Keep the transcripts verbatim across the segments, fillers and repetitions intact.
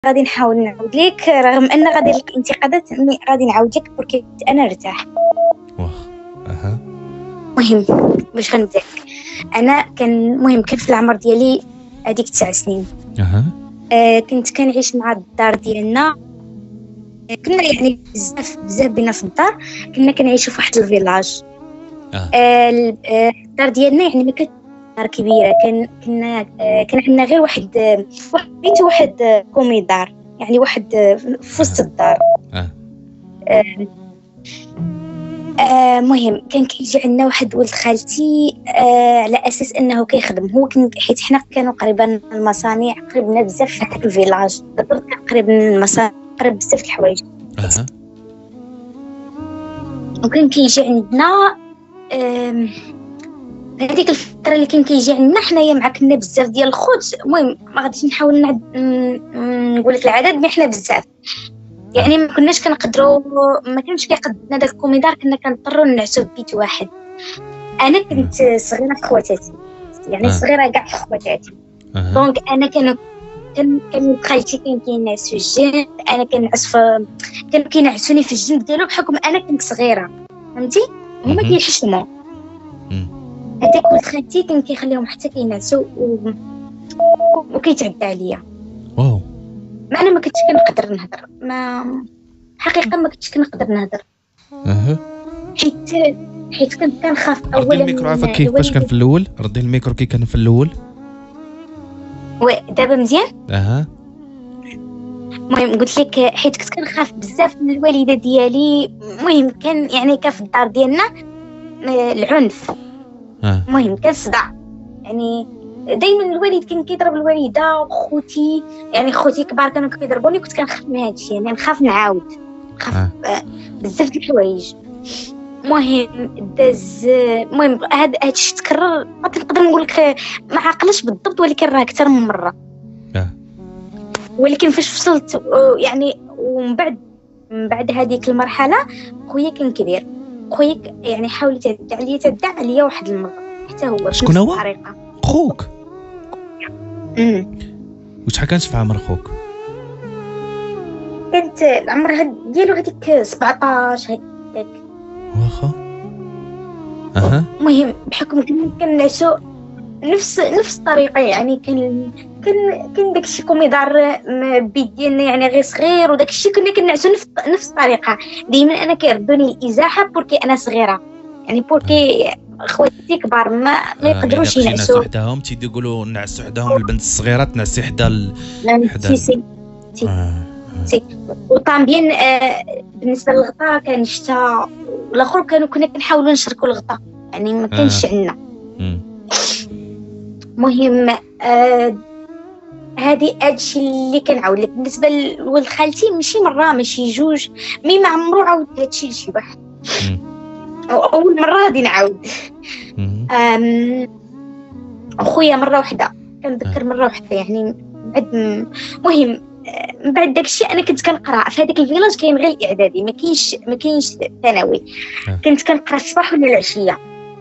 غادي نحاول نعاود لك رغم ان غادي الانتقادات مي غادي نعاود لك بركي انا ارتاح. واخ اها مهم باش غنبدا لك. انا كان مهم كان في العمر ديالي هذيك تسع سنين. اها آه كنت كنعيش مع الدار ديالنا. كنا يعني بزاف بزاف بينا في الدار. كنا كنعيشوا في واحد الفيلاج. اه آه الدار ديالنا يعني ما كانت دار كبيره. كان كنا آه كان عندنا غير واحد آه واحد واحد آه كوميدار يعني واحد آه في وسط الدار. اه آه آه مهم كان كيجي عندنا واحد ولد خالتي آه على اساس انه كيخدم هو كن حيت حنا كانوا قريبا المصانع قريبنا بزاف في هذاك الفيلاج بالضبط قريب من المصانع قريب بزاف الحوايج. اها وكان كيجي عندنا آه هذيك الفتره اللي كان كيجي عندنا حنايا مع كنا بزاف ديال الخوت. المهم ما غاديش نحاول نعد نقول لك العدد مي حنا بزاف يعني ما كناش كنقدروا ما كانش كيقدنا داك الكوميدار. كنا كنضطروا نعسوا بيت واحد. انا كنت صغيره في خواتاتي يعني آه. صغيره كاع في خواتاتي. اها دونك انا كان كان كان خالتي كان كينعس في الجنب انا كنعس في كانوا كينعسوني في الجنب ديالو بحكم انا كنت صغيره فهمتي. هما مهم. كيحشموا مم. هذاك ولد خالتي كان كيخليهم حتى كينعسوا و... وكيتعدى عليا. واو ما انا ما كنتش كنقدر نهضر ما حقيقه ما كنتش كنقدر نهضر اها حيت حيت كنت كنخاف ردي اولا الميكرو عافاك كيفاش كان في الاول ردي الميكرو كي كان في الاول. ودابا مزيان. اها المهم قلت لك حيت كنت كنخاف بزاف من الوالده ديالي. المهم كان يعني كان في الدار ديالنا آه، العنف. اه المهم كان صداع يعني دائما الوالد كان كيضرب الوالده وخوتي يعني خوتي كبار كانوا كيضربوني. كنت كنخاف من هذا الشيء يعني نخاف نعاود نخاف آه. آه، بزاف د الحوايج. المهم داز المهم هذا الشيء تكرر ما تقدر نقول لك ما عقلش بالضبط ولكن راه اكثر من مره. اه ولكن فاش وصلت يعني ومن بعد من بعد هذيك المرحله خويا كان كبير. خويا يعني حاول يتعدى عليا تعدى عليا واحد المره حتى هو شكون هو؟ الطريقه. خوك امم وشحال كانت في عمر خوك؟ كانت العمر ديالو هذيك سبعطاش هكاك. واخا اها المهم بحكم كنا كنعسو نفس نفس الطريقه يعني كان كان كان داكشي كوميدار بيت ديالنا يعني غير صغير وداكشي كنا كنعسو نفس نفس الطريقه. ديما انا كيردوني الازاحه بوركي انا صغيره يعني بوركي خواتي كبار ما ما يقدروش يعني ينعسوا وحدهم تيدي يقولوا نعسوا حداهم البنت الصغيره تنعسي حدا ال... حدا سي سي سي آه. سي وطامبيان آه بالنسبه للغطاء كان الشتا والاخر كانوا كنا كنحاولوا نشركوا الغطاء يعني ما كانش عندنا. مم. مهم آه هذه هادشي اللي كنعاود لك بالنسبه لولد خالتي ماشي مره ماشي جوج مي ما عمرو عاود هادشي لشي واحد. مم. اول مره غادي نعاود مم. أم... اخويا مره واحده كنذكر مره واحده يعني بعد م- مهم آه، من بعد داكشي انا كنت كنقرا في هذاك الفيلاج كاين غير الاعدادي ما كاينش ما كاينش ثانوي. آه. كنت كنقرا الصباح ولا العشيه.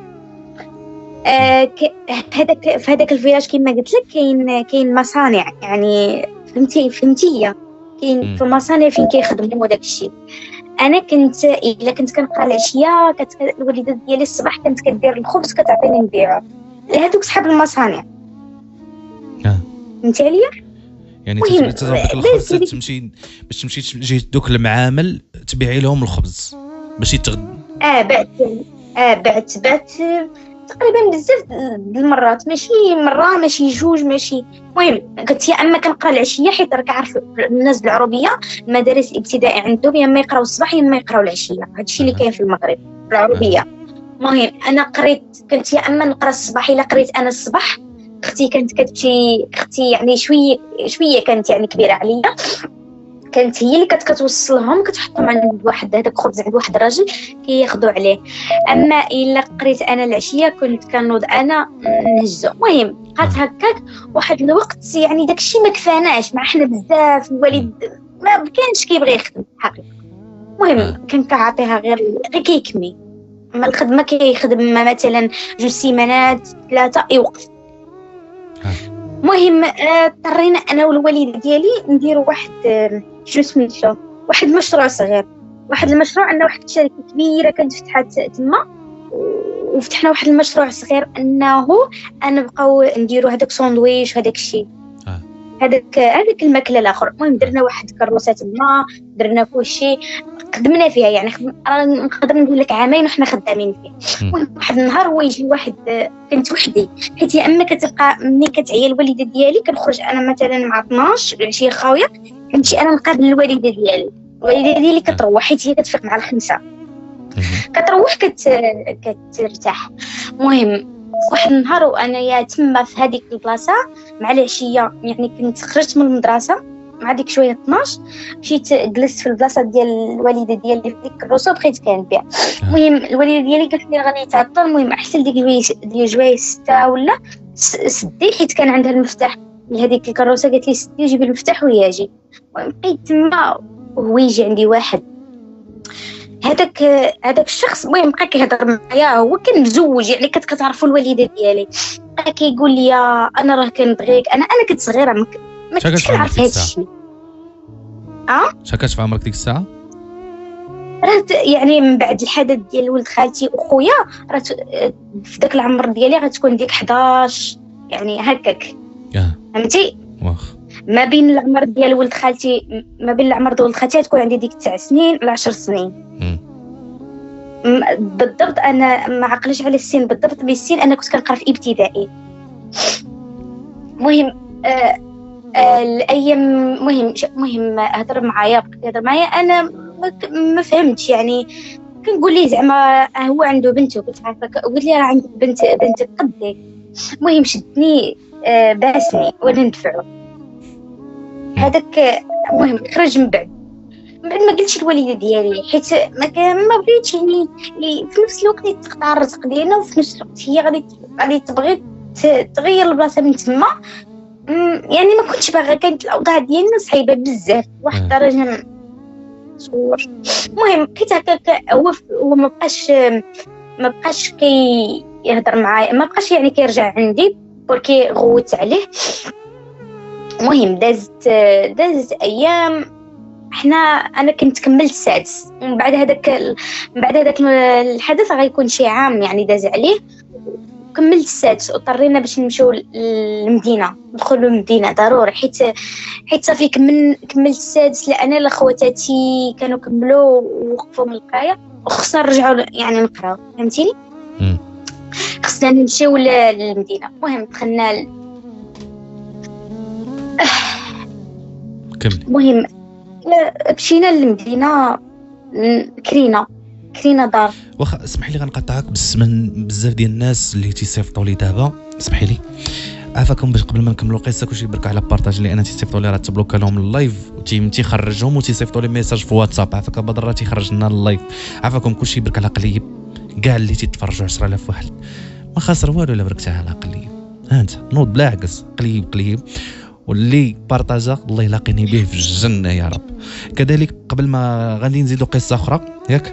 آه ك... في هذاك في هذاك الفيلاج كما قلت لك كاين كاين مصانع يعني فهمتي فهمتي مم. كاين في المصانع فين كيخدموا داك الشيء. انا كنت الا كنت كنقرا العشيه كانت الوالده ديالي الصباح كانت كدير الخبز كتعطيني نبيعو لهذوك صحاب المصانع. آه. فهمتي عليا. يعني مهم، تضرب ديك بس الخبز ديك- تمشي باش تمشي تجي دوك المعامل تبيعي لهم الخبز باش يتغد. اه بعت اه بعت بعت تقريبا بزاف د المرات ماشي مره ماشي جوج ماشي. المهم قلت يا اما كنقرا العشيه حيت راك عارف الناس العروبيه المدارس الابتدائيه عندهم يا اما يقراو الصباح يا اما يقراو العشيه. هادشي اللي كاين في المغرب في العروبيه. المهم انا قريت كنت يا اما نقرا الصباح الا قريت انا الصباح. اختي كانت كتمشي اختي يعني شويه شويه كانت يعني كبيره عليا كانت هي اللي كانت كتوصلهم كتحطهم عند واحد هذاك خبز عند واحد الراجل كياخذوا عليه. اما الا قريت انا العشيه كنت كنوض انا نهزو. المهم بقات هكاك واحد الوقت يعني داكشي ما كفاناش مع حنا بزاف الوالد ما كانش كيبغي يخدم حقيقه. المهم كان كيعطيها غير غير كيكمي اما الخدمه كيخدم مثلا جوج سيمانات ثلاثه يوقف. المهم اضطرينا آه انا والوالده ديالي نديروا واحد آه شنو سميتو واحد المشروع صغير. واحد المشروع ان واحد الشركه كبيره كانت فتحات تما، وفتحنا واحد المشروع صغير انه انا بقاو نديروا هذاك ساندويش هذاك الشيء هذاك هذاك الماكله الاخر. المهم درنا واحد كروسه تما، درنا كلشي خدمنا فيها، يعني نقدر نقول لك عامين وحنا خدامين فيه. المهم واحد النهار هو يجي واحد، كنت وحدي حيت يا اما كتبقى ملي كتعيا الوالده ديالي كنخرج انا مثلا مع اثناش العشيه خاويه، كنمشي انا نقابل الوالده ديالي. الوالده ديالي كتروح حيت هي كتفيق مع الخمسه، كتروح كت كترتاح. المهم واحد النهار وانا يا تما في هذيك البلاصه مع العشيه، يعني كنت خرجت من المدرسه مع ديك شويه اثناش، مشيت جلست في البلاصه ديال الوالده ديالي في ديك الكروسه بقيت كنبيع. المهم الوالده ديالي قالت لي غادي تعطل، المهم احسن ديك ديال جوايه ستة ولا سدي حيت كان عندها المفتاح لهذيك الكروسه، قالت لي سدي جيبي المفتاح وياجي. المهم بقيت تما وهو يجي عندي واحد هذاك هذاك الشخص، المهم بقى كيهضر معايا، هو كان مزوج يعني كنت كتعرفوا الوالده ديالي، بقى كيقول لي انا راه كنبغيك. انا انا كنت صغيره ما كنتش كنعرف هذا الشيء. اه شكاش في عمرك ديك الساعه؟ راه يعني من بعد الحدث ديال ولد خالتي وخويا، راه في داك العمر ديالي غتكون ديك حداش يعني هكاك، فهمتي؟ واخ ما بين العمر ديال ولد خالتي ما بين العمر ديال ولد خالتي تكون عندي ديك تسع سنين ولا عشر سنين. م. بالضبط انا ما عقلش على السن بالضبط، بالسن انا كنت كنقرا في ابتدائي. المهم آه آه الايام مهم مهم هضر معايا هضر معايا انا ما, ما فهمتش، يعني كنقول ليه زعما هو عنده بنته، كنت عارفه قلت لي راه عندك بنت بنتك قدي. المهم شدني آه باسني وانا ندفعو هذاك. المهم خرج من بعد من بعد ما قلتش الوالده ديالي حيت ما كان ما بغيتش يعني في نفس الوقت تقطع الرزق ديالنا، وفي نفس الوقت هي غادي غادي تبغي تغير البلاصه من تما، يعني ما كنتش باغا. كانت الاوضاع ديالنا صعيبه بزاف واحد الدرجه صور. المهم بقيت هكاك، هو هو ما بقاش ما بقاش كي يهضر معايا، ما بقاش يعني كيرجع عندي بركي غوت عليه. المهم دازت دازت ايام، احنا انا كنت كملت السادس، ومن بعد هذاك من بعد هذاك الحدث غيكون شي عام يعني داز عليه، كملت السادس واضطرينا باش نمشيو للمدينه، ندخلوا للمدينه ضروري حيت حيت صافي كمل كملت السادس، لان الاخواتاتي كانوا كملوا ووقفوا من القرايه وخصنا نرجعوا يعني نقراو، فهمتيني؟ خصنا نمشيو للمدينه. المهم دخلنا ل... كمل. المهم مشينا للمدينه، كرينا كرينا دار. واخا اسمح لي غنقطعك بس من بزاف ديال الناس اللي تيصيفطوا لي دابا، اسمحي لي عافاكم باش قبل ما نكملوا القصه كلشي يبرك على بارطاج، لان تيصيفطوا لي راه تبلوكا لهم اللايف وتيخرجهم وتيصيفطوا لي ميساج في واتساب، عافاك بدر راه تيخرج لنا اللايف. عافاكم كلشي يبرك على قليب، كاع اللي تيتفرجوا عشرة آلاف واحد ما خاسر والو الا بركتها على قليب. ها انت نوض بلا عكس، قليب قليب، واللي بارطاجا الله يلاقيني به في الجنه يا رب. كذلك قبل ما غادي نزيدوا قصه اخرى ياك،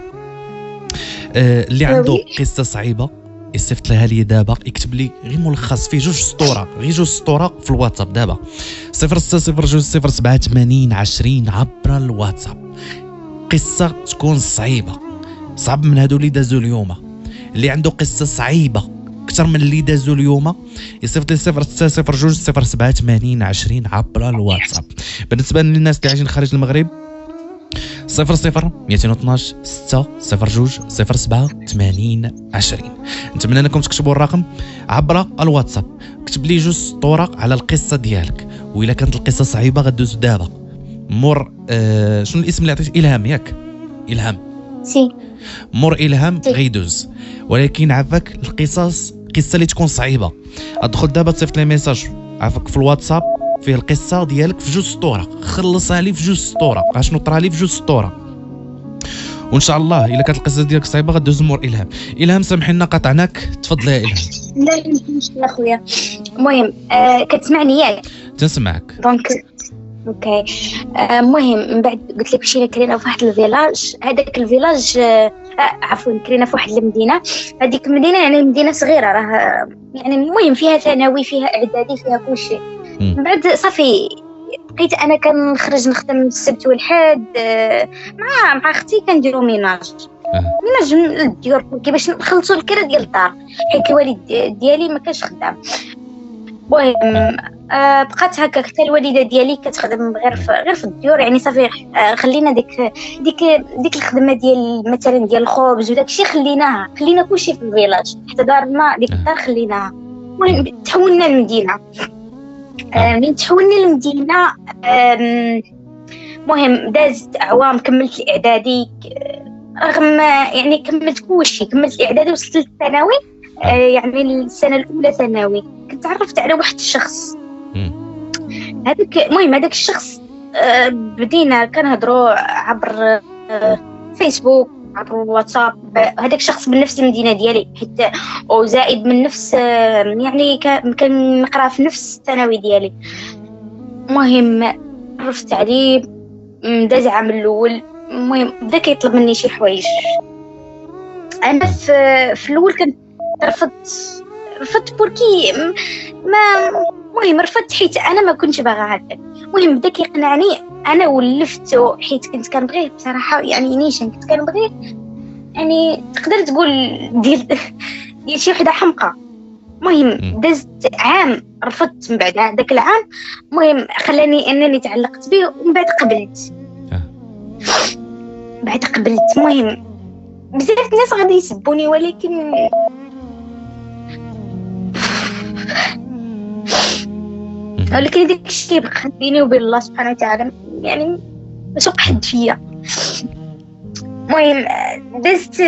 آه اللي عنده قصه صعيبه يصيفط لها لي دابا، يكتب لي غير ملخص فيه جوج سطوره، غير جوج سطوره في الواتساب دابا صفر ستة صفر جوج صفر سبعة ثمانين عشرين عبر الواتساب. قصه تكون صعيبه صعب من هادو اللي دازوا اليوم، اللي عنده قصه صعيبه اكثر من اللي دازوا اليوم يصيفط لي صفر ستة صفر جوج صفر سبعة ثمانين عشرين عبر الواتساب. بالنسبه للناس اللي عايشين خارج المغرب صفر صفر مئتين واثناش ستة صفر جوج صفر سبعة ثمانين عشرين. نتمنى انكم تكتبوا الرقم عبر الواتساب، كتب لي جوج سطوره على القصه ديالك، واذا كانت القصه صعيبه غدوز دابا مور آه شنو الاسم اللي عطيت؟ الهام ياك؟ الهام سي مور الهام غيدوز. ولكن عافاك القصص قصه اللي تكون صعيبه ادخل دابا تصيفط لي ميساج عافاك في الواتساب فيه القصه ديالك في جوج سطوره، خلصها لي في جوج سطوره، شنو طرا لي في جوج سطوره، وان شاء الله الا كانت القصه ديالك صعيبه غدوز مور الهام. الهام سامحي لنا قطعناك، تفضلي يا الهام. لا لا مشكل اخويا. المهم آه كتسمعني ياك؟ تنسمعك. دونك اوكي. المهم آه من بعد قلت لك مشينا كرينا في واحد الفيلاج، هذاك الفيلاج آه عفوا كرينا في واحد المدينه، هذيك المدينه يعني مدينه صغيره راه يعني المهم فيها ثانوي فيها اعدادي فيها كل شيء. من بعد صافي بقيت انا كنخرج نخدم السبت والحد مع مع اختي كنديروا ميناج ميناج للديور كيفاش نخلصوا الكرا ديال الدار حيت الوالد ديالي ما كانش خدام. المهم آه بقات هكا حتى الوالده ديالي كتخدم غير في غير في الديور يعني صافي آه خلينا ديك ديك ديك الخدمه ديال مثلا ديال الخبز وداكشي خليناها خلينا كلشي في الفيلاج حتى دارنا ديك الدار خليناها. المهم تحولنا للمدينه. آه من تحولنا للمدينه المهم دازت اعوام كملت الاعدادي رغم يعني كملت كلشي كملت الاعدادي وصلت للثانوي. آه يعني السنه الاولى ثانوي كنت تعرفت على واحد الشخص هذاك. المهم هذاك الشخص آه بدينا كنهضروا عبر آه فيسبوك عبر الواتساب. هذاك الشخص من نفس المدينه ديالي حتى وزائد من نفس آه يعني كنقرا في نفس الثانوي ديالي. المهم عرفت عليه داز العام الاول. المهم بدا كيطلب مني شي حوايج انا في في الاول كنت رفضت رفضت بوركي ما المهم رفضت حيت انا ما كنتش باغا هكا. المهم بدا كيقنعني انا ولفتو حيت كنت كنبغيه بصراحه يعني نيشان كنت كنبغيه يعني تقدر تقول ديال ديال شي وحده حمقى. المهم دازت عام رفضت من بعد داك العام. المهم خلاني انني تعلقت به ومن بعد قبلت بعد قبلت. المهم بزاف الناس غادي يسبوني ولكن ولكن داك الشيء بقى بيني وبين الله سبحانه وتعالى يعني باش حد فيا. المهم دزت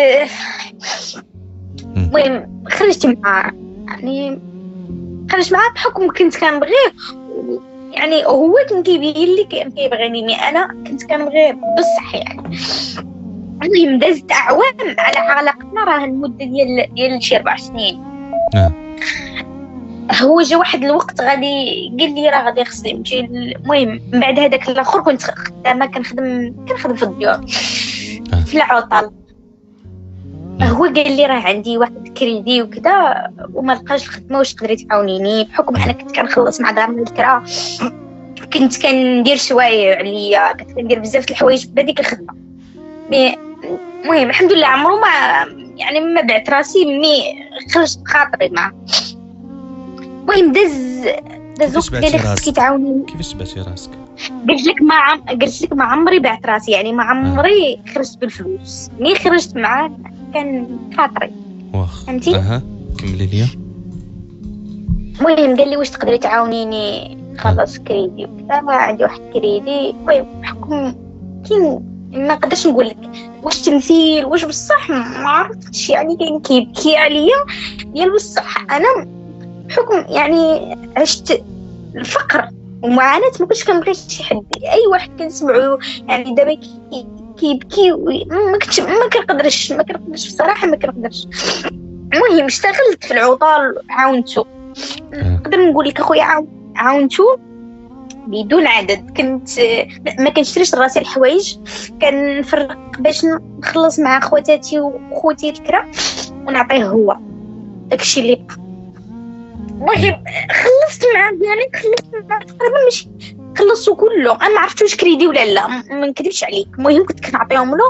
المهم خرجت معاه يعني خرجت معاه بحكم كنت كنبغيه يعني هو كان كيبين لي كان كيبغيني انا كنت كنبغيه بصح يعني. المهم دازت اعوام على علاقتنا راه المده ديال ديال شي اربع سنين. هو جا واحد الوقت غادي قال لي راه غادي خصني نمشي. المهم من بعد هذاك الاخر كنت خدامه كنخدم كنخدم في الديور في العطل. هو قال لي راه عندي واحد كريدي وكذا وما لقاش الخدمه واش تقدري تعاونيني بحكم انا كنت كنخلص مع دارنا الكرا كنت كندير شوايع عليا كنت كندير بزاف الحوايج بهذيك الخدمه. المهم الحمد لله عمرو ما يعني ما بعت راسي مني خرجت بخاطري معاه. المهم دز دز قال لي خصك تعاونيني. كيفاش بعتي راسك؟ قلت لك ما عم قلت لك ما عمري بعت راسي يعني ما عمري خرجت بالفلوس. ملي خرجت معاه كان خاطري واخ فهمتي. اها كملي ليا. المهم قال لي واش تقدري تعاونيني خلص كريدي وكذا عندي واحد كريدي. المهم بحكم كاين ما نقدرش نقول لك واش تمثيل واش بصح ما عرفتش يعني كاين كيبكي عليا ديال بصح انا بحكم يعني عشت الفقر ومعاناه ما كنتش كنبغي شي حد اي واحد كنسمعو يعني دابا كيبكي ما كنتش ما كنقدرش ما كنقدرش بصراحه ما كنقدرش. المهم اشتغلت في العطال عاونتو نقدر نقول لك اخويا عاونتو بدون عدد. كنت ما كنشريش راسي الحوايج كنفرق باش نخلص مع خواتاتي وخوتي الكرا ونعطيه هو داكشي اللي بقى. المهم خلصت معاه يعني خلصت معاه تقريبا ماشي خلصوا كله انا ما عرفتش واش كريدي ولا لا ما نكذبش عليك. المهم كنت كنعطيهم له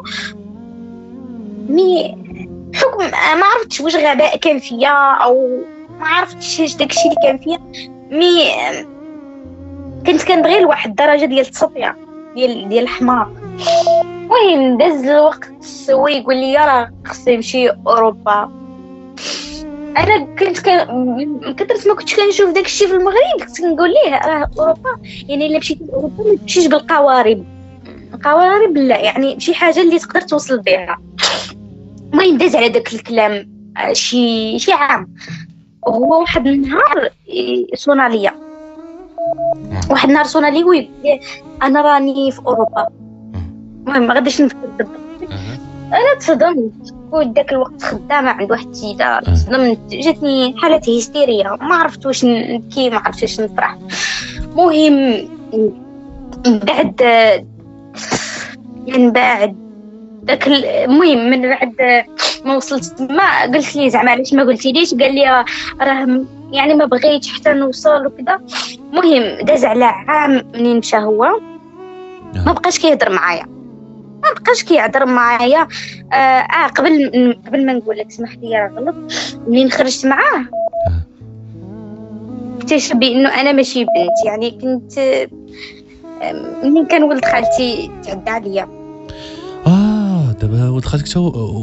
مي حكم ما عرفتش واش غباء كان فيا او ما عرفتش اش داكشي اللي كان فيا مي كنت كنبغي لواحد الدرجه ديال التسطيع ديال ديال الحماق. المهم داز الوقت هو يقول لي راه خصني نمشي اوروبا. انا كنت كان كثرت ما كنتش كنشوف داكشي في المغرب كنت كنقول ليه راه اوروبا يعني الا مشيتي لاوروبا ما تمشيش بالقوارب القوارب لا يعني شي حاجه اللي تقدر توصل بها. المهم داز على داك الكلام شي شي عام. هو واحد النهار صونا ليا واحد النهار صونا لي ويقول انا راني في اوروبا. المهم ما غاديش نفكر بالضبط. انا تصدمت وداك الوقت خدامه عند واحد السيده تصدمت جاتني حاله هستيريه ما عرفت واش نبكي ما عرفتش واش نفرح. المهم بعد من بعد داك المهم من بعد ما وصلت ما قلت لي زعما علاش ما قلتيليش، قال لي راه يعني ما بغيتش حتى نوصل وكذا. المهم داز على عام منين مشى هو ما بقاش كيهضر معايا ما بقاش كيهضر معايا اه, آه قبل قبل ما نقول لك اسمح لي راه غلط. منين خرجت معاه اكتشف بانه انا ماشي بنت، يعني كنت منين كان ولد خالتي تعدى عليا. اه دابا ولد خالتك تو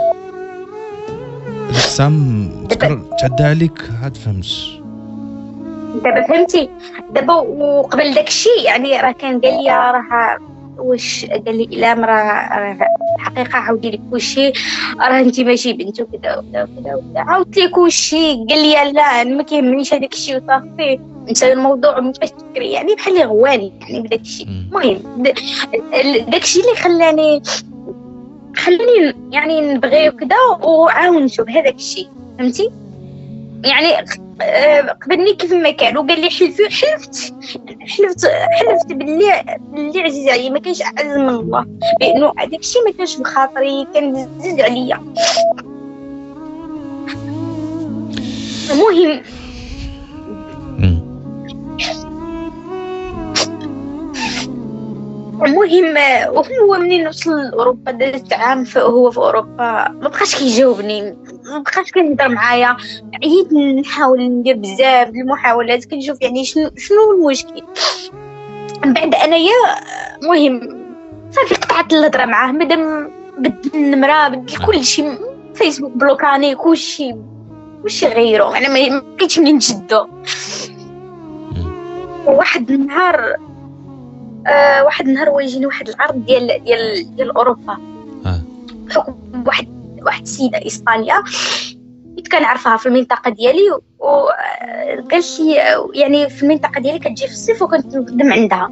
ديك الساعه تعدى عليك عاد فهمتش دابا فهمتي. دابا وقبل داكشي يعني راه كان قال لي راه واش قال لي الا مرا الحقيقه عاودي لك كلشي راه انت ماشي بنت وكذا وكذا وكذا. عاودت لك كلشي قال لي لا انا ما كيهمنيش هذاك الشيء وصافي انسى الموضوع ما تبقاش تفكري، يعني بحال غواني يعني بداك الشيء. المهم داك الشيء اللي خلاني خلاني يعني نبغي وكذا وعاونته بهذاك الشيء فهمتي. يعني قبلني كيف ما كان وقال لي حلفي حلفت حلفت حلفت باللي باللي عزيز عليا ما كانش اعز من الله، لانه هذاك الشيء ما كانش بخاطري كان عزيز عليا. المهم المهم وهو منين وصل لاوروبا دازت عام هو في اوروبا ما بقاش كيجاوبني ما بقاش كيهضر معايا. عييت نحاول ندير بزاف المحاولات كنشوف يعني شنو شنو المشكل. من بعد انايا المهم صافي قطعت الهضره معاه مادام بدل النمره بدل كل شيء فيسبوك بلوكاني كل شيء واش غيرو انا ما بقيتش منين نشدو. واحد النهار آه واحد النهار ويجيني واحد العرض ديال ديال ديال اوروبا اه بحكم واحد واحد السيده اسبانيا كنت كنعرفها في المنطقه ديالي وقالت لي يعني في المنطقه ديالي كتجي في الصيف وكنت نخدم عندها.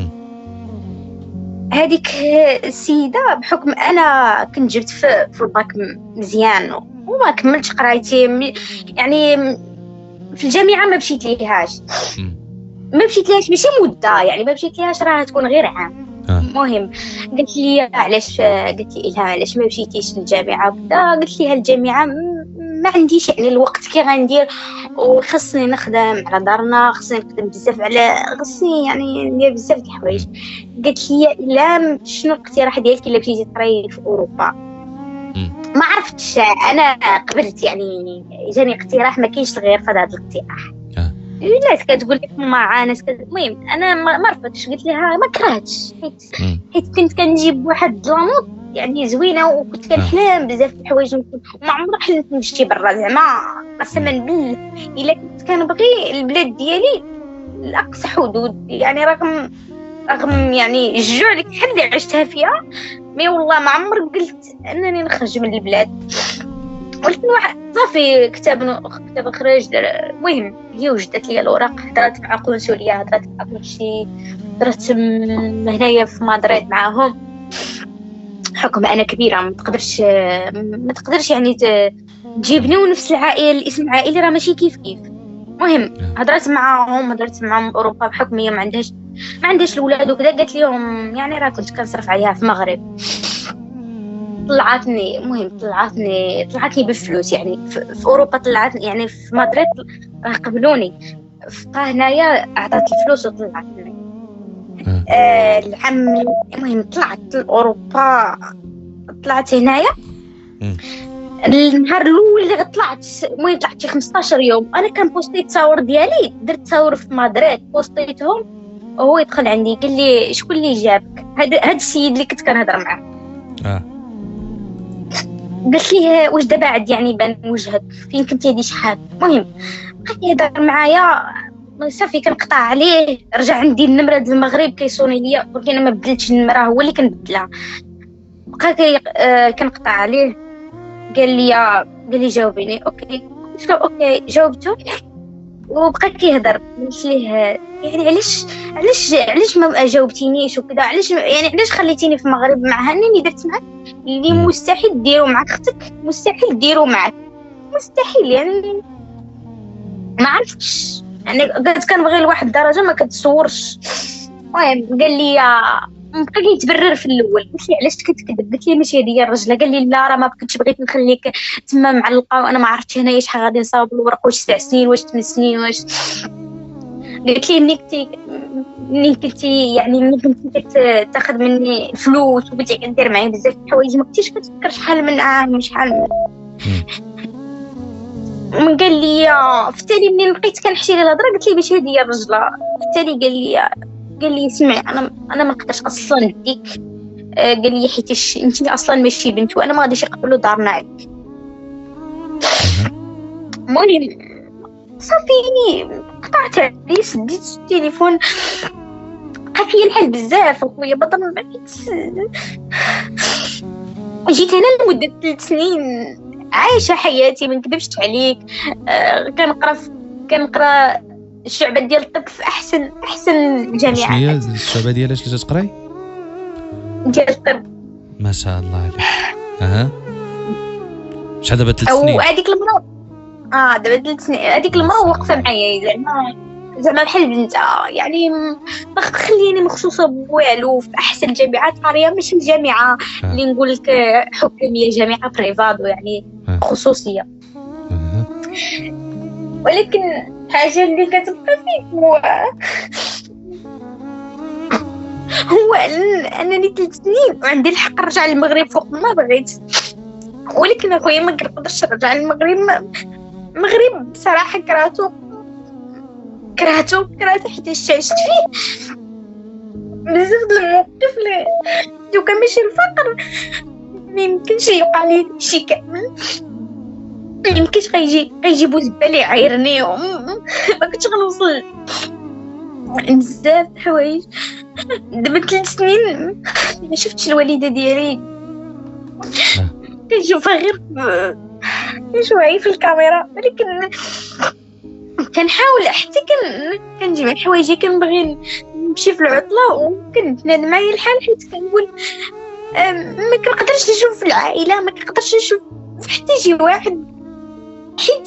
هذيك السيده بحكم انا كنت جبت في, في الباك مزيان وما كملتش قرايتي يعني في الجامعه ما مشيت ليهاش ما مشيت ليهاش ماشي مده يعني ما مشيت ليهاش راه تكون غير عام. المهم قلت لي علاش قلت لي إلها علاش ما مشيتيش للجامعه وكذا. قلت لي الجامعه ما عنديش يعني الوقت كي غندير وخصني نخدم على دارنا خصني نخدم بزاف على خصني يعني ندير بزاف د الحوايج. قلت لي الا شنو الاقتراح ديالك الا مشيتي تقراي في اوروبا. ما عرفتش انا قبلت يعني جاني اقتراح ما كاينش غير في هذا الاقتراح. الناس كتقول لك مع ناس المهم انا ما رفضتش قلت لها ما كرهتش حيت حيت كنت كنجيب واحد لاموط يعني زوينه وكنت كنحلم بزاف د الحوايج وما عمري حلمت نمشي برا زعما قسما بالله الا كنت كنبغي البلاد ديالي لاقصى حدود يعني رغم رغم يعني الجوع اللي حد عشتها فيها مي والله ما عمري قلت انني نخرج من البلاد. ولكن واحد صافي كتاب كتاب خرج. المهم هي وجدت لي الاوراق هضرت مع قنصليه هضرت مع كلشي درت هنايا في مدريد معاهم حكم انا كبيره ما تقدرش ما تقدرش يعني تجيبني ونفس العائله الاسم العائلي راه ماشي كيف كيف. المهم هضرت معاهم هضرت معاهم اوروبا بحكم هي ما عندهاش ما عندهاش الاولاد وكذا. قالت لهم يعني راه كنت كنصرف عليها في المغرب طلعتني المهم طلعتني طلعتني بالفلوس يعني في, في اوروبا طلعتني يعني في مدريد راه قبلوني بقى هنايا عطات الفلوس وطلعتني آه العام. المهم طلعت لاوروبا طلعت هنايا النهار الاول اللي طلعت المهم طلعت شي خمسطاش يوم انا كان بوستيت تصاور ديالي درت تصاور في مدريد بوستيتهم وهو يدخل عندي قال لي شكون اللي جابك هذا هذا السيد اللي كنت كنهضر معاه. اه قلت ليه واش دابا عاد يعني بان وجهك فين كنتي هادي شحال. المهم بقى يهضر معايا صافي كنقطع عليه رجع عندي النمره ديال المغرب كيصوني ليا ولكن انا ما بدلتش النمره هو اللي كنبدلها. بقى كي آه كنقطع عليه قال لي قال لي جاوبيني اوكي قلت له اوكي جاوبته وبقى كيهضر. قلت ليه يعني علاش علاش علاش ما جاوبتينيش وكذا علاش يعني علاش خليتيني في المغرب مع هاني درت معاك اللي مستحيل ديرو مع اختك مستحيل ديرو معك مستحيل يعني ما عرفتش يعني قلت كنبغي لواحد الدرجه ما كتصورش. المهم قال لي بقى كيتبرر في الاول. قلت لي علاش كتكذب؟ قلت لي ماشي هذه هي الرجله. قال لي لا راه ما بغيتش، بغيت نخليك تما معلقه وانا ما عرفتش هنايا شحال غادي نصاوب الورق، واش سبع سنين واش ثمان سنين واش. قلت لي ملي كنتي ملي كنتي يعني ملي كنتي كتاخذ مني فلوس وبغيتي كدير معايا بزاف د الحوايج ما كنتيش كتفكر شحال من عام شحال من من قال لي في التالي ملي لقيت كنحشي ليه الهضره قلت لي باش هذه هي الرجله. في التالي قال لي قال لي اسمعي انا انا ما نقدرش اصلا نديك. آه قال لي حيت انت اصلا ماشي بنت وانا ما غاديش يقبلوا دارنا عليك. المهم صافي قطعت عليه، سديت التليفون بقى فيا الحال بزاف اخويا بطل. بقيت جيت هنا لمده ثلاث سنين عايشه حياتي ما نكذبش عليك. آه كنقرا كنقرا الشعبة ديال الطب في احسن احسن الجامعات. شنو هي الشعبة ديالاش اللي تقراي؟ ديال الطب. ما شاء الله عليك. اها شحال دابا ثلاث سنين؟ وهذيك المرة اه دابا ثلاث سنين هذيك المرة واقفة معايا زعما زعما بحال بنتها يعني ما تخليني مخصوصة بوالو في احسن جامعات قريه، ماشي الجامعة آه. اللي نقول لك حكومية، جامعة بريفادو يعني آه. خصوصية آه. ولكن الحاجة اللي كتبقى فيك هو هو انني ثلاث سنين وعندي الحق نرجع للمغرب فوق ما بغيت. ولكن اخويا ما نقدرش نرجع للمغرب. المغرب بصراحه كرهتو كرهتو كرهتو حيت عشت فيه بزاف د المواقف اللي لو كان ماشي الفقر ما يمكنش يوقع لي شي كامل. ما يمكنش غيجي غيجيبو زبالة يعايرني ما كنتش غنوصل بزاف د الحوايج. دابا ثلاث سنين ما شفتش الوالده ديالي، كنشوفها غير كنشوفها في الكاميرا. ولكن كنحاول حتى كن كنجمع حوايجي كنبغي نمشي في العطله وكنت نادمه على الحال حيت كنقول ما كنقدرش نشوف العائله، ما كنقدرش نشوف حتى شي واحد حيت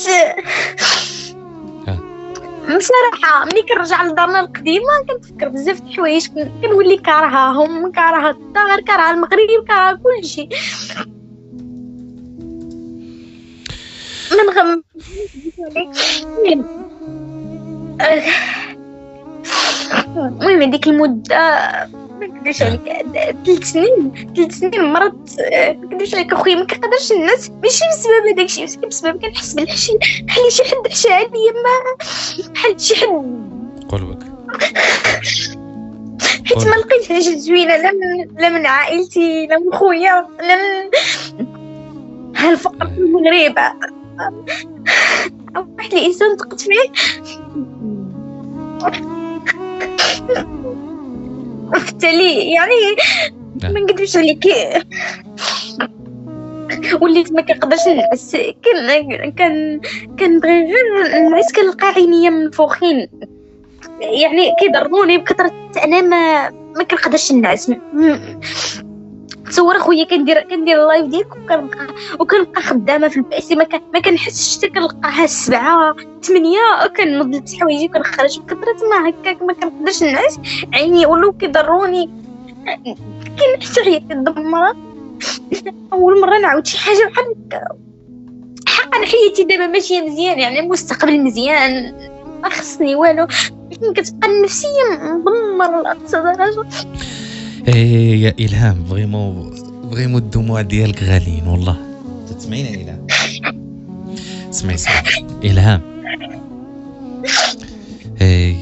بصراحه ملي كنرجع لدارنا القديمه كنفكر بزاف د الحوايج، كنولي كارهاهم، كارهه الدار، كارهه المغرب، كارهه كلشي. من غم المهم هذيك المده ما نكذبش عليك ثلاث سنين ثلاث سنين مرضت. ما نكذبش عليك اخويا ما كنقدرش الناس ماشي بسبب هذاك الشيء، بس بسبب كنحس بالحشي بحال شي حد حشى عليا، ما بحال شي حد قلبك حيت ما لقيتهاش زوينه لا من لا من عائلتي لا من خويا لا من هالفقر في المغرب او واحد الانسان تقت فيه. وبالتالي يعني ما نقدرش عليك وليت ما كنقدرش نعس. كان كان كنبغي غير نعس كنلقى عينيا منفوخين يعني كيضربوني بكثره. انا ما ما كنقدرش نعس. تصور اخويا كندير كندير اللايف ديالك وكنبقى وكنبقى خدامه في البيسي ما ما كنحسش حتى كنلقاها السبعة ثمانية كنوض حوايجي كنخرج بكثره ما هكاك ما كنقدرش نعس. عيني ولاو كيضروني كاين حتى هي كدمر. اول مره نعاود شي حاجه بحال هكا. حقا حياتي دابا ماشيه مزيان يعني المستقبل مزيان ما خصني والو، لكن كتبقى النفسيه مدمره لاقصى درجه. ايه يا الهام فريمون فريمون الدموع ديالك غاليين والله. تسمعينا يا الهام؟ سمعي سمعي الهام. اي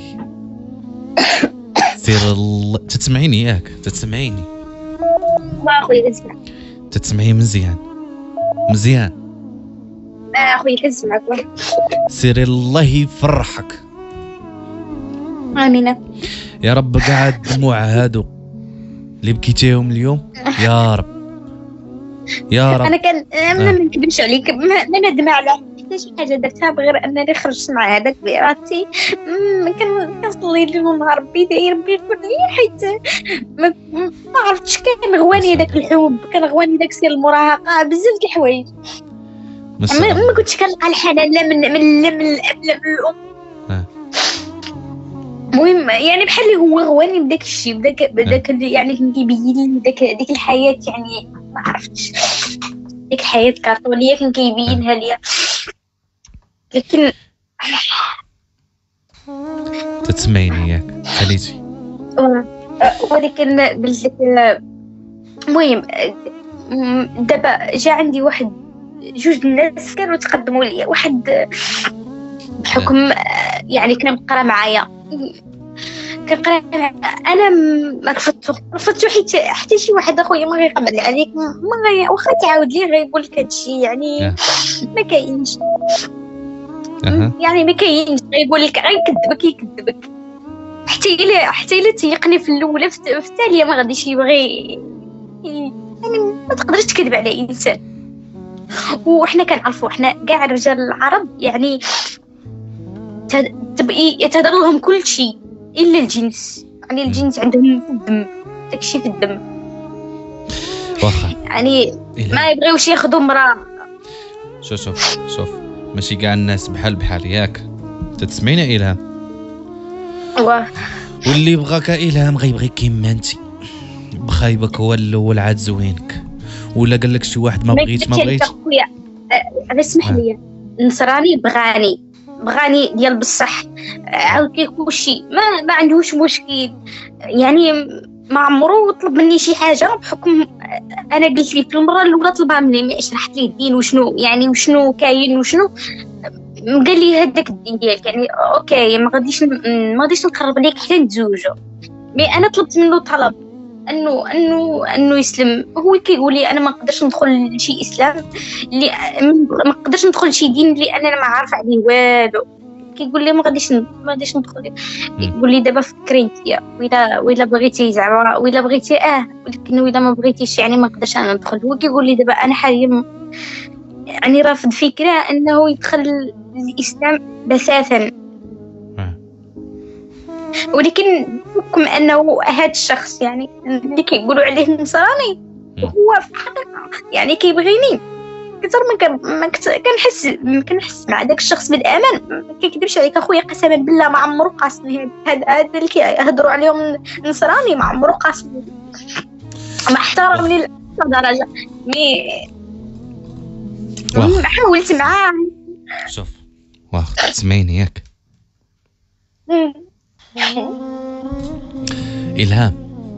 سير الله تسمعيني ياك؟ تسمعيني؟ ما اخويا كنسمع. تسمعي مزيان مزيان؟ لا اخويا كنسمعك. سيري الله يفرحك. امين يا رب. كاع الدموع هادو اللي بكيتيهم اليوم يا رب يا رب. انا كان ما نكذبش عليك ما ندم على حتى شي حاجه درتها بغير انني خرجت مع هذاك بيراتي. كنصلي ليل ونهار ربي داير ربي يغفر لي حيت ما, ما عرفتش كان غواني داك الحب، كان غواني داك سير المراهقه بزاف د الحوايج. ما, ما كنتش كنلقى الحنان لا من من لا من الاب لا من الام. المهم يعني بحال اللي هو غواني بداك الشيء بداك بداك يعني كان كيبين لي داك ديك الحياه يعني ما عرفتش ديك الحياه كرتونيه كان كيبينها ليا لكن تتسمعيني ياك خليتي ولكن قلت لك المهم دابا جا عندي واحد جوج الناس كانوا تقدموا لي واحد بحكم يعني كان مقرا معايا كنقرا انا ما رفضتو رفضتو حيت حتى شي واحد اخويا ما غيقبل عليك ما غي واخا تعاود ليه غيقول لك هادشي يعني ما كاينش يعني ما كاينش غيقول لك غيكذبك يكذبك حتى الا حتى الا تيقني في الاولى في الثانيه ما غاديش يبغي يعني ما تقدرش تكذب على انسان. وحنا كنعرفوا حنا كاع الرجال العرب يعني تبقي يتهدر لهم كل شيء الا الجنس يعني الجنس عندهم في الدم داكشي في الدم واخا يعني ما يبغيوش ياخذوا مراه. شوف شوف شوف ماشي كاع الناس بحال بحال ياك تتسمعينا إلهام واه واللي بغاك إلهام غيبغي كيما انت بخايبك هو الاول عاد زوينك ولا قال لك شي واحد ما بغيتش ما بغيتش خويا انا اسمح لي نصراني بغاني بغاني ديال بصح عاود كيكون شي ما ما عندهوش مشكل يعني ما عمرو طلب مني شي حاجه بحكم انا قلت لي في المره الاولى طلبها مني شرحت ليه الدين وشنو يعني وشنو كاين وشنو قال لي هذاك الدين ديالك يعني اوكي ما غاديش ما غاديش نقرب ليك حتى نتزوجوا مي انا طلبت منه طلب انه انه انه يسلم. هو كيقول لي انا ما نقدرش ندخل لشي اسلام اللي ما نقدرش ندخل شي دين اللي انا ما عارف عليه والو. كيقول لي ما غاديش ما غاديش ندخل. يقول لي دابا فكري انت ولا ولا بغيتي زعما ولا بغيتي اه ولكن ولا ما بغيتيش يعني ما نقدرش انا ندخل. هو كيقول لي دابا انا حاليا يعني رافض فكره انه يدخل الاسلام بساطا ولكن بحكم انه هذا الشخص يعني اللي كيقولوا عليه نصراني هو في الحقيقه يعني كيبغيني اكثر من ما كنحس كنحس مع داك الشخص بالامان. ما كيكذبش عليك اخويا قسما بالله ما عمرو قاسم هذا هذا اللي كيهضروا عليهم نصراني ما عمرو قاسم ما احترمني لدرجه مي حاولت معاه. شوف واخا تسمعيني ياك إلهام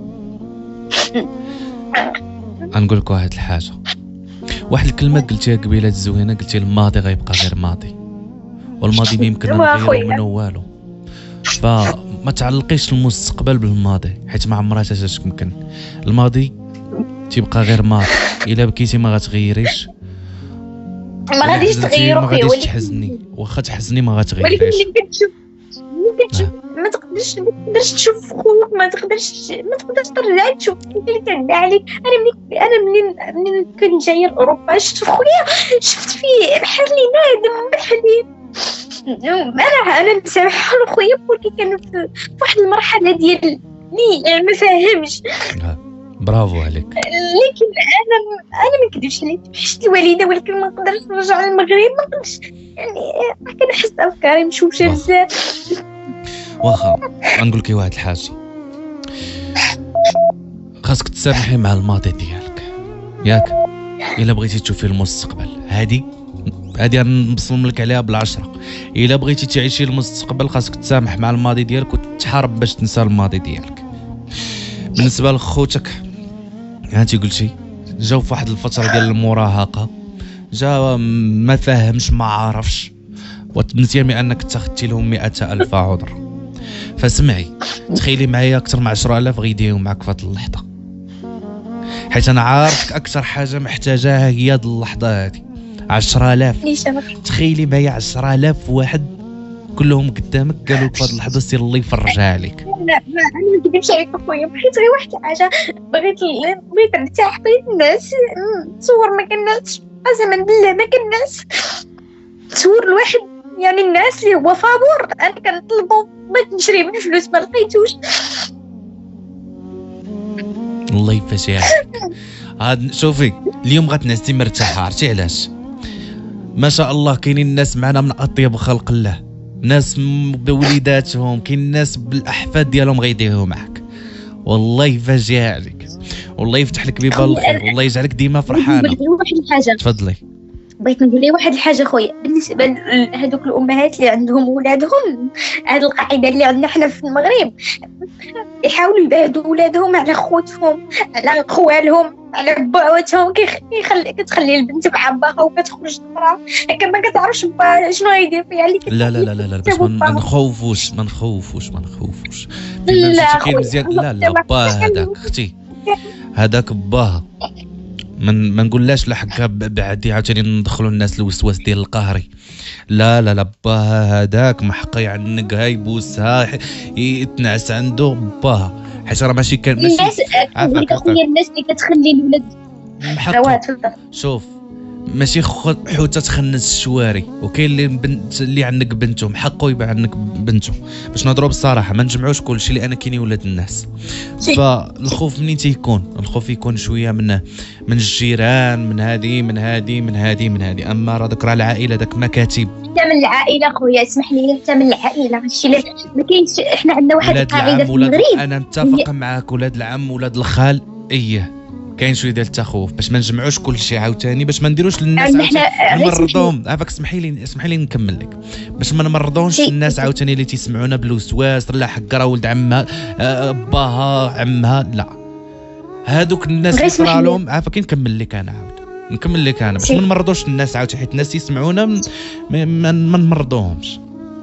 غنقول لك واحد الحاجه واحد الكلمه قلتيها قبيله الزوينه قلتي الماضي غيبقى غير ماضي والماضي ما يمكن نغيرو منه والو فما تعلقيش المستقبل بالماضي حيت ما عمرها تمكن. الماضي تيبقى غير ماضي الا بكيتي ما غتغيريش ما غاديش تغيرو ما غاديش تحزني واخا تحزني ما غتغيريش ولكن كتشوف كتشوف ما تقدرش ما تقدرش تشوف خوك ما تقدرش ما تقدرش ترجع تشوف اللي كان عليك. انا ملي انا منين منين كنت جايه لاوروبا شفت خويا شفت فيه بحال لي نادم بحال انا انا مسامحه خويا ولكن كان في واحد المرحله ديال لي يعني ما فاهمش. برافو عليك. لكن انا انا ما نكذبش عليك حشت الوالده ولكن ما نقدرش نرجع للمغرب ما نقدرش يعني كنحس افكاري مشوشه بزاف. واخا غنقول لك واحد الحاجه خاصك تسامحي مع الماضي ديالك ياك الا بغيتي تشوفي المستقبل. هادي هادي غنبصم لك عليها بالعشره. الا بغيتي تعيشي المستقبل خاصك تسامح مع الماضي ديالك وتحارب باش تنسى الماضي ديالك. بالنسبه لخوتك هانتي قلتي جاو في واحد الفتره ديال المراهقه جا ما فاهمش ما عارفش وتمنتي انك تاخدتي لهم مئة الف عذر. فسمعي تخيلي معايا اكثر من عشرة آلاف غيديروا معك في هذه اللحظه حيت انا عارفك اكثر حاجه محتاجاها هي هذه اللحظه هذه. عشرة آلاف تخيلي معايا عشرة آلاف واحد كلهم قدامك قالوا لك في هذه اللحظه سير الله يفرجها عليك. لا ما انا ما نكذبش عليك اخويا بغيت غير واحد الحاجه بغيت بغيت نرتاح بغيت الناس تصور ما كناش قسما بالله ما كناش تصور الواحد يعني الناس اللي هو فابور انا كنطلبو بغيت نشري بالفلوس ما لقيتوش. الله يفاشيها هاد شوفي اليوم غتنعسي مرتاحه عرفتي علاش؟ ما شاء الله كاينين الناس معنا من اطيب خلق الله ناس بوليداتهم، كاين ناس بالاحفاد ديالهم غيديروا معك. والله فاجئه عليك، والله يفتح لك بيبان الخير، والله يجعلك ديما فرحانه. واحد الحاجه تفضلي. بغيت نقول لي واحد الحاجه خويا، بالنسبه لهذوك الامهات اللي عندهم ولادهم، هذه القاعده اللي عندنا حنا في المغرب، يحاولوا يبعدوا ولادهم على خوتهم، على خوالهم، على باواتهم. كيخلي كتخلي البنت مع باها وكتخرج برا هكا ما كتعرفش با شنو غيدير فيها. اللي لا لا لا لا, لا بس ما نخوفوش ما نخوفوش ما نخوفوش لا كاين مزيان. لا لا با هذاك اختي، هذاك باها من ما نقوللاش لا حكا بعدي عاوتاني ندخلوا الناس الوسواس ديال القهري. لا لا لا باها هذاك محقي يعنقها يبوسها يتنعس عنده باها، حيت راه ماشي كان ماشي الناس خويا الناس اللي كتخلي الولاد محقق. شوف ماشي حوته تخنس الشواري، وكاين اللي بنت اللي عنق بنته محقو يبقى عنق بنته. باش نهضروا بصراحه ما نجمعوش كلشي لان كاينين ولاد الناس. فالخوف منين تيكون؟ الخوف يكون شويه من من الجيران، من هذه من هذه من هذه من هذه. اما راه ذكر العائله داك مكاتب حتى من العائله خويا، اسمح لي، حتى من العائله هادشي اللي ما كاينش. احنا عندنا واحد القاعده في المغرب، انا متفق معاك، ولاد العم ولاد الخال ايه كاين شويه ديال التخوف، باش ما نجمعوش كل شيء عاوتاني، باش ما نديروش للناس نمرضوهم. عافاك اسمحي لي اسمحي لي نكمل لك، باش ما نمرضوش الناس عاوتاني اللي تيسمعونا بالوسواس. لا حق راه ولد عمها باها عمها، لا هادوك الناس اللي صرا لهم. عافاك نكمل لك انا عاود نكمل لك انا باش ما نمرضوش الناس عاوتاني، حيت الناس يسمعونا ما نمرضوهمش.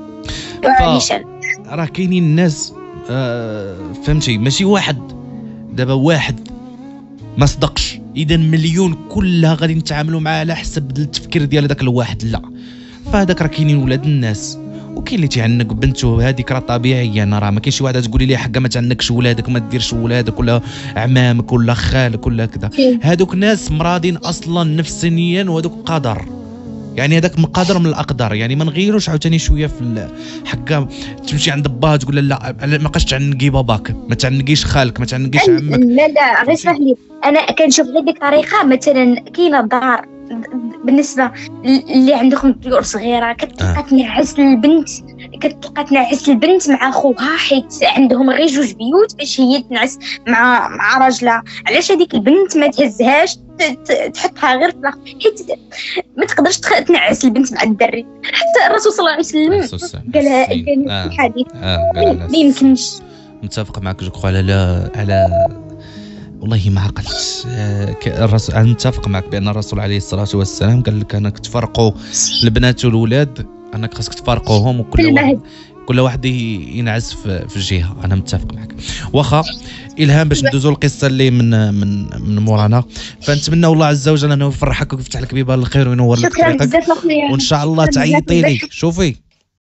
راه كاينين الناس آه فهمتي، ماشي واحد دابا واحد ما صدقش، اذا مليون كلها غادي نتعاملوا معاه على حسب التفكير ديال داك الواحد. لا فهذاك راه كاينين ولاد الناس، وكاين اللي تيعنق بنته، هذيك راه طبيعيه. انا راه ما كاينش شي واحده تقولي لي حقا ما تعنقش ولادك وما ديرش ولادك ولا عمامك ولا خالك ولا كذا. هذوك ناس مرادين اصلا نفسيا، وهذوك قدر، يعني هذاك مقدر من الاقدار. يعني ما نغيروش عاوتاني شويه في حكا تمشي عند باها تقول لا ما بقاش تعنقي باباك، ما تعنقيش خالك، ما تعنقيش عمك. لا لا غير اسمح لي، انا كنشوف غير ديك الطريقه. مثلا كاينه دار بالنسبه اللي عندهم طيور صغيره كتلقى آه. تنعس البنت، كتلقى تنعس البنت مع خوها، حيت عندهم غير جوج بيوت باش هي تنعس مع مع راجلها. علاش هذيك البنت ما تهزهاش تحطها غير في الاخر، حيت ما تقدرش تنعس البنت مع الدري. حتى الرسول صلى الله عليه وسلم قالها في الحديث ما يمكنش. متفق معك جو كخوا على على والله ما عقلت الرسول. انا متفق معك بان الرسول عليه الصلاه والسلام قال لك انك تفرقوا البنات والولاد، انك خاصك تفرقوهم وكل واحد كل واحد ينعس في في جهه. انا متفق معك. واخا الهام باش ندوزوا القصه اللي من من من مورانا، فنتمنى الله عز وجل انه يفرحك ويفتح لك بيبان الخير وينور لك طريقك، وان شاء الله تعيطي لي. شوفي